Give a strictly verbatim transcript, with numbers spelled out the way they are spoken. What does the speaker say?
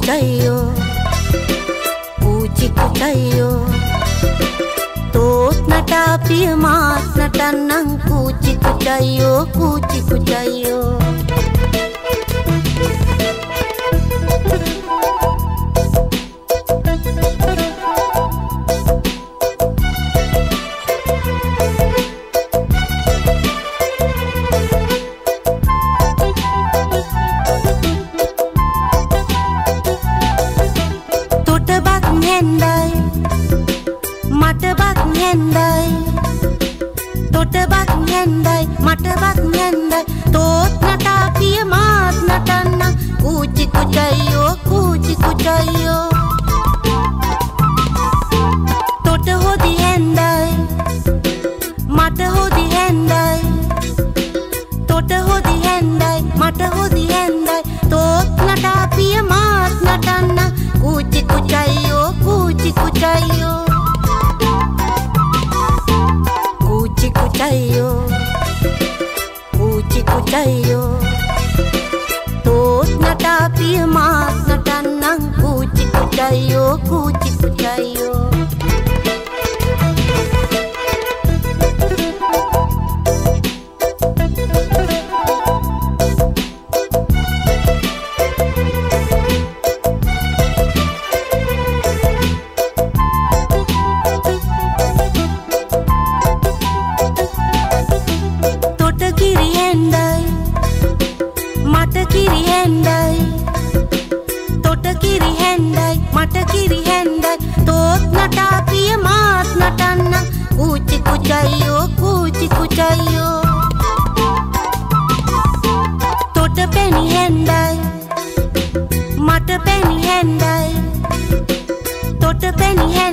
kucayo, kuci kucayo. Tot nata piya maat natannang kuci kucayo, kuci kucayo. මටවත් හෙන්දයි තොටවත් හෙන්දයි මටවත් හෙන්දයි තෝත් නටා පිය මාත් නටන්න කූචි කුචයියෝ කූචි කුචයියෝ තොට හොදි හෙන්දයි මට හොදි හෙන්දයි තොට හොදි හෙන්දයි මට හොදි හෙන්දයි තෝත් නටා පිය මාත් නටන්න කූචි කුචයියෝ කූචි කුචයියෝ kucayo, kuci kucayo. Tot nata piya maat natannang kuci kucayo, kuci kucayo. මට කිරි හැන්දයි තොට කිරි හැන්දයි මට කිරි හැන්දයි තෝත් නටා පිය මාත් නටන්න කූචි කුචයියෝ කූචි කුචයියෝ තොට පැණි හැන්දයි මට පැණි හැන්දයි තොට පැණි